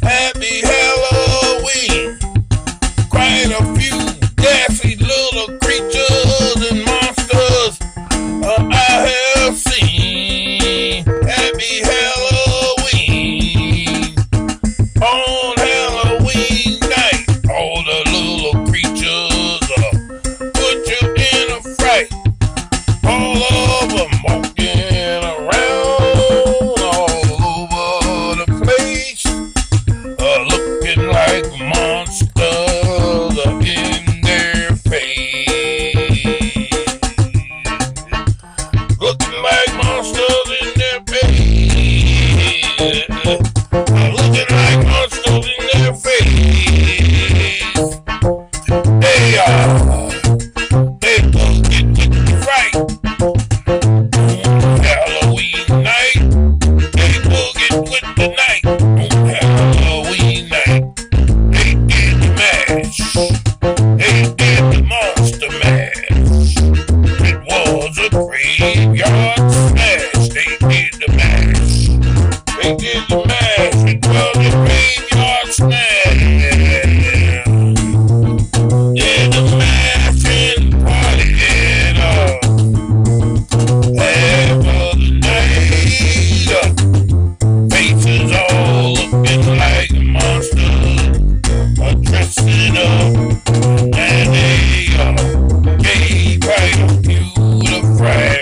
Happy Halloween. Quite a few gassy little creatures and monsters I have seen. Happy Halloween. On Halloween night, all the little creatures put you in a fright. All of them walking around all over the place, looking like monsters in their face. Looking like monsters in their face. Looking like monsters in their face. They gonna get with the fright. Halloween night, they boogie with the night. Halloween night, they did the mash. They did the monster mash. It was a graveyard smash. They did the mash. They did the mash. It was a graveyard smash. Yeah, the mash and party and half of the night. Faces all looking like monsters, dressing up, and they gave quite a few to fright.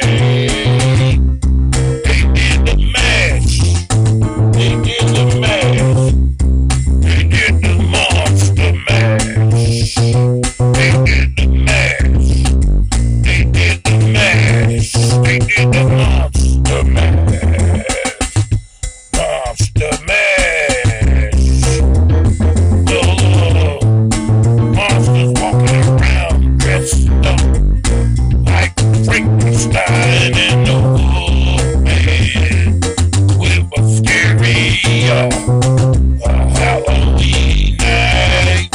They did the mash. They did the mash. They did the monster mash. They did the mash. They did the mash. They did the monster mash. Monster mash. The little monsters walking around dressed up like Frankenstein and the Wolfman with a scary Halloween night.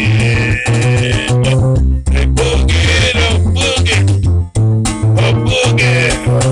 They boogie a boogie, a boogie,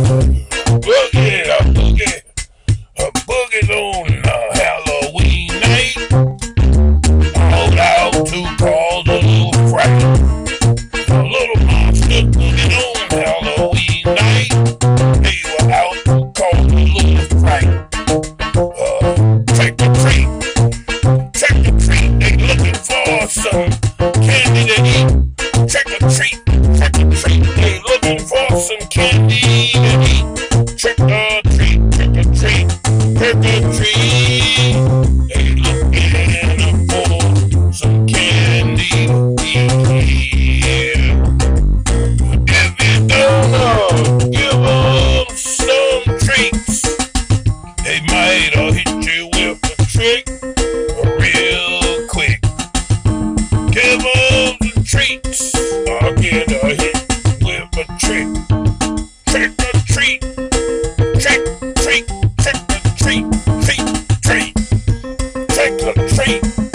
a boogie's on Halloween night. All out to cause a little fright. A little monster boogieing on Halloween night. They were out to cause a little fright. Trick or treat, trick or treat. They looking for some candy to eat. Trick or treat, they looking for some candy to eat. Trick or treat, trick or treat, trick or treat. They looking for some candy to eat. If you don't give them some treats, they might hit you with a trick real quick. Give them some treats, or get hit with a trick. Trick or treat, trick, treat, trick or treat, treat, treat, trick or treat.